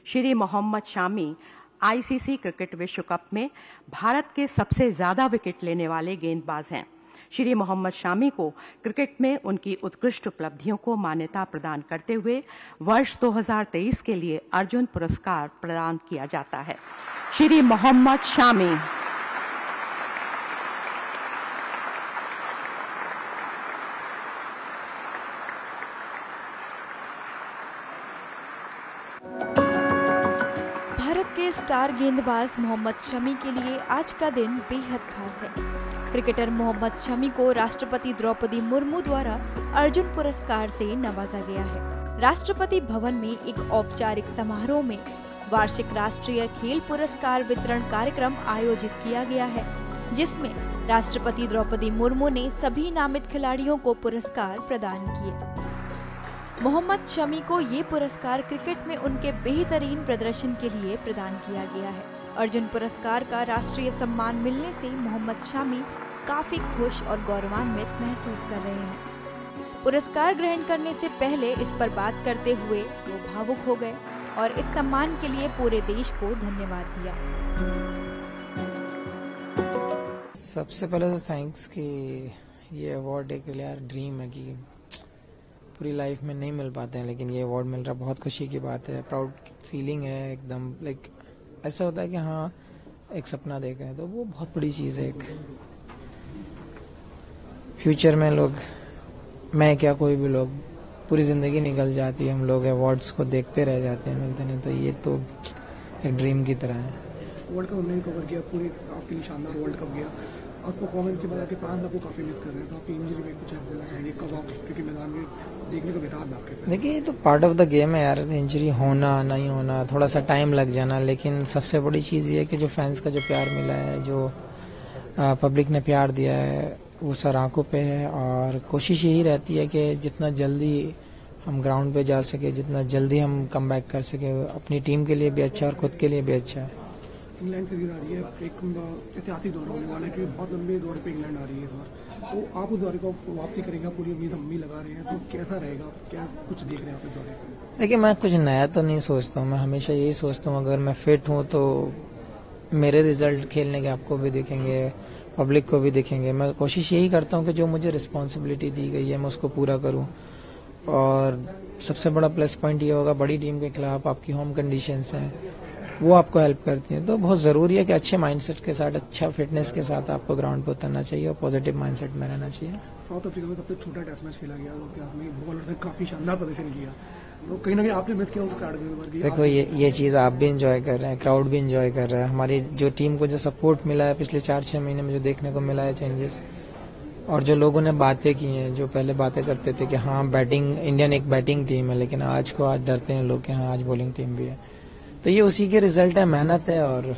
Shri Mohammed Shami ICC cricket विश्व cup में भारत के सबसे ज्यादा विकेट लेने वाले गेंदबाज हैं। श्री मोहम्मद शामी को क्रिकेट में उनकी उत्कृष्ट उपलब्धियों को मान्यता प्रदान करते हुए वर्ष 2023 के लिए अर्जुन पुरस्कार प्रदान किया जाता है। श्री मोहम्मद शामी। भारत के स्टार गेंदबाज मोहम्मद शमी के लिए आज का दिन बेहद खास है। क्रिकेटर मोहम्मद शमी को राष्ट्रपति द्रौपदी मुर्मू द्वारा अर्जुन पुरस्कार से नवाजा गया है। राष्ट्रपति भवन में एक औपचारिक समारोह में वार्षिक राष्ट्रीय खेल पुरस्कार वितरण कार्यक्रम आयोजित किया गया है, जिसमें राष्ट्रपति द्रौपदी मुर्मू ने सभी नामित खिलाड़ियों को पुरस्कार प्रदान किए। मोहम्मद शमी को ये पुरस्कार क्रिकेट में उनके बेहतरीन प्रदर्शन के लिए प्रदान किया गया है। अर्जुन पुरस्कार का राष्ट्रीय सम्मान मिलने से मोहम्मद शमी काफी खुश और गौरवान्वित महसूस कर रहे हैं। पुरस्कार ग्रहण करने से पहले इस पर बात करते हुए वो भावुक हो गए और इस सम्मान के लिए पूरे देश को धन्यवाद दिया। सबसे पहले तो थैंक्स कि ये अवार्ड एक यार ड्रीम है कि पूरी लाइफ में नहीं मिल पाते हैं, लेकिन ये अवार्ड मिल रहा, बहुत खुशी की बात है। प्राउड फीलिंग है एकदम। लाइक ऐसा होता है कि हाँ एक सपना देख रहे हैं, तो वो बहुत बड़ी चीज़ है। एक फ्यूचर में लोग, मैं क्या कोई भी लोग, पूरी जिंदगी निकल जाती है, हम लोग अवार्ड्स को देखते रह जाते हैं, मिलते नहीं। तो ये तो एक ड्रीम की तरह है। वर्ल्ड कप हमने कवर किया, पूरे आपके लिए शानदार वर्ल्ड कप गया और परफॉर्मेंस के बाद आपके फैंस आपको काफी मिस कर रहे हैं, तो आपकी इंजरी में कुछ बोलना चाहेंगे? कब आप क्रिकेट मैदान में देखने को बेताब है आपके? देखिए ये तो पार्ट ऑफ द गेम है यार, इंजरी होना नहीं होना, थोड़ा सा टाइम लग जाना, लेकिन सबसे बड़ी चीज़ ये है कि जो फैंस का जो प्यार मिला है, जो पब्लिक ने प्यार दिया है, वो सर आंखों पे है। और कोशिश यही रहती है कि जितना जल्दी हम ग्राउंड पे जा सके, जितना जल्दी हम कम बैक कर सके, अपनी टीम के लिए भी अच्छा और खुद के लिए भी अच्छा है। इंग्लैंड सीरीज आ रही है, एक ऐतिहासिक दौर होने वाला है कि बहुत लंबे दौर पे इंग्लैंड आ रही है इस बार, तो आप उस दौरे को वापसी करेंगे, पूरी उम्मीद हम भी लगा रहे हैं, तो कैसा रहेगा? क्या कुछ देख रहे हैं आप इस दौरे को? देखिए मैं कुछ नया तो नहीं सोचता हूँ, मैं हमेशा यही सोचता हूँ अगर मैं फिट हूँ तो मेरे रिजल्ट खेलने के आपको भी दिखेंगे, पब्लिक को भी दिखेंगे। मैं कोशिश यही करता हूँ कि जो मुझे रिस्पॉन्सिबिलिटी दी गई है मैं उसको पूरा करूँ। और सबसे बड़ा प्लस पॉइंट ये होगा, बड़ी टीम के खिलाफ आपकी होम कंडीशंस हैं, वो आपको हेल्प करती है। तो बहुत जरूरी है कि अच्छे माइंडसेट के साथ, अच्छा फिटनेस के साथ आपको ग्राउंड पर उतरना चाहिए और पॉजिटिव माइंडसेट में रहना चाहिए। साउथ अफ्रीका में सबसे छोटा टेस्ट मैच खेला गया, बॉलर ने काफी शानदार प्रदर्शन किया, तो कहीं ना कहीं आपने मिस किया उस क्राउड में। देखो ये चीज आप भी इंजॉय कर रहे हैं, क्राउड भी इंजॉय कर रहा है। हमारी जो टीम को जो सपोर्ट मिला है पिछले 4-6 महीने में, जो देखने को मिला है चेंजेस, और जो लोगों ने बातें की हैं, जो पहले बातें करते थे कि हाँ बैटिंग, इंडियन एक बैटिंग टीम है, लेकिन आज को आज डरते हैं लोग कि हाँ आज बॉलिंग टीम भी है। तो ये उसी के रिजल्ट है, मेहनत है और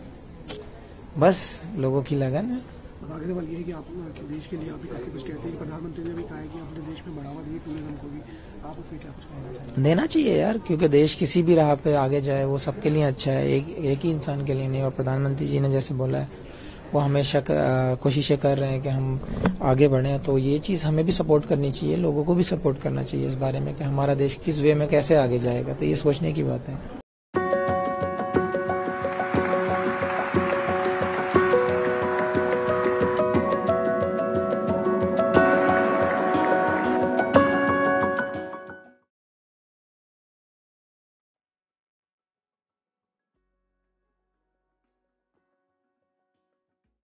बस लोगों की लगन है। आगे सवाल ये है कि आप देश के लिए आप भी काफी कुछ कहते हैं, प्रधानमंत्री ने भी कहा है कि अपने देश में बढ़ावा देंगे टूरिज्म को भी, आप उसमें क्या कुछ कहना चाहेंगे? देना चाहिए यार, क्योंकि देश किसी भी राह पे आगे जाए वो सबके लिए अच्छा है, एक ही इंसान के लिए नहीं। और प्रधानमंत्री जी ने जैसे बोला है, वो हमेशा कोशिशें कर रहे हैं कि हम आगे बढ़ें, तो ये चीज़ हमें भी सपोर्ट करनी चाहिए, लोगों को भी सपोर्ट करना चाहिए इस बारे में कि हमारा देश किस वे में कैसे आगे जाएगा। तो ये सोचने की बात है।